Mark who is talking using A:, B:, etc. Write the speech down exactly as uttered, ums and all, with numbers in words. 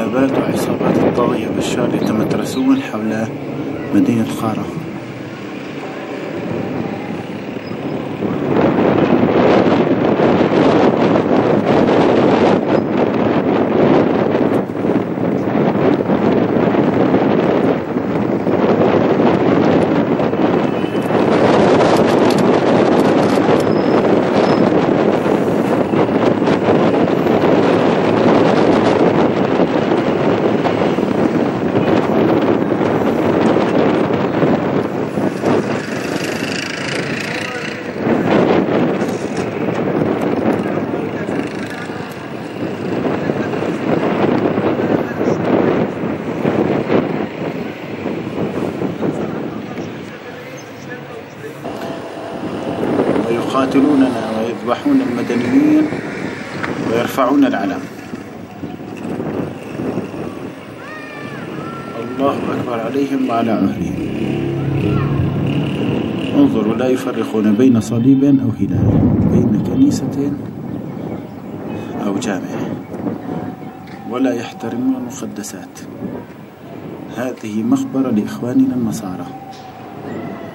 A: الشباب وعصابات الطاغية بشار يتمترسون حول مدينة خارة. يقاتلوننا ويذبحون المدنيين ويرفعون العلم. الله أكبر عليهم وعلى أهلهم. انظروا، لا يفرقون بين صليب أو هلال، بين كنيسة أو جامع، ولا يحترمون المقدسات. هذه مقبرة لإخواننا النصارى.